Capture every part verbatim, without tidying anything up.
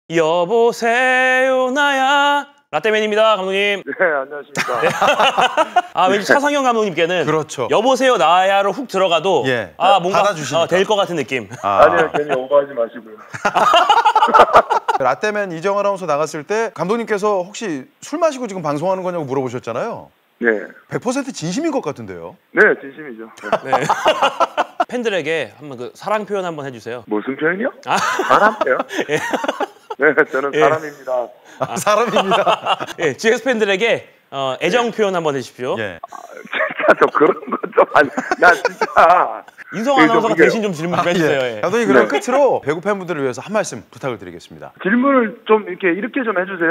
여보세요 나야 라떼맨입니다 감독님. 네 안녕하십니까. 네. 아 왠지 차상현 감독님께는 그렇죠. 여보세요 나야로 훅 들어가도 예. 아 뭔가 받아주시니까. 어, 될 것 같은 느낌. 아. 아니요 괜히 오버하지 마시고요. 라떼맨 이정 아나운서 나갔을 때 감독님께서 혹시 술 마시고 지금 방송하는 거냐고 물어보셨잖아요. 네. 백 퍼센트 진심인 것 같은데요. 네 진심이죠. 네. 네. 팬들에게 한번 그 사랑 표현 한번 해주세요. 무슨 표현이요? 아. 사람이요? 예. 네 저는 예. 사람입니다. 아, 사람입니다. 예, 지엑스 팬들에게 어, 애정 표현 한번 해주십시오. 예. 아, 진짜 저 그런 거 좀 아니 나 진짜 인성 예, 아나운서가 저 대신 좀 질문 좀 해주세요. 예. 예. 감독님 그럼 네. 끝으로 배구 팬분들을 위해서 한 말씀 부탁을 드리겠습니다. 질문을 좀 이렇게 이렇게 좀 해주세요.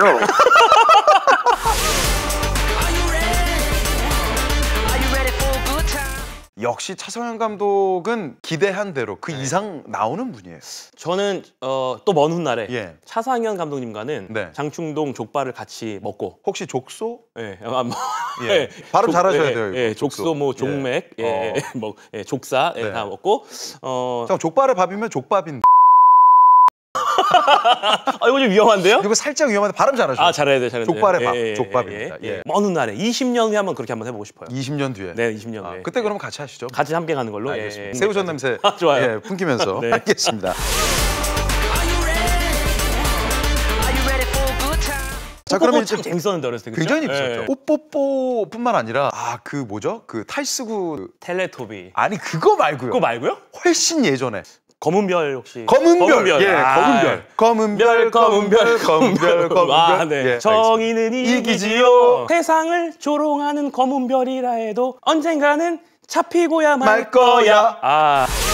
역시 차성현 감독은 기대한 대로 그 이상 나오는 분이에요. 저는 어, 또 먼 훗날에 예. 차상현 감독님과는 네. 장충동 족발을 같이 먹고 혹시 족소? 예, 아, 뭐, 예. 발음 잘하셔야 예, 돼요, 이거. 예, 족소. 족소, 뭐 예. 종맥, 예, 어. 예, 뭐 예, 족사 예, 네. 다 먹고 어, 잠깐 족발에 밥이면 족밥인데 아 이거 좀 위험한데요? 이거 살짝 위험한데 발음 잘하셔요. 아 잘해야 돼, 잘해야 돼. 족발의 밥, 예, 예, 족밥입니다. 예, 예. 예. 먼 훗날에 이십 년 후에 한번 그렇게 한번 해보고 싶어요. 이십 년 뒤에. 네, 이십 년 아, 후에. 그때 그럼 같이 하시죠. 같이 함께 가는 걸로. 알겠습니다. 예, 예. 새우젓 냄새 아, 좋아요. 예, 풍기면서 네. 알겠습니다. 자 그러면 이제 참 재밌었는데 어렸을 때 그쵸? 굉장히 재밌었죠. 예. 뽀뽀뽀뿐만 아니라 아 그 뭐죠? 그 탈스구 텔레토비. 아니 그거 말고요. 그거 말고요? 훨씬 예전에 검은 별 혹시? 검은별, 예, 아, 검은별, 검은별, 검은별, 검은별, 검은별. 아, 네. 예, 정의는 알겠습니다. 이기지요. 세상을 조롱하는 검은 별이라 해도 언젠가는 잡히고야 말 말 거야. 아.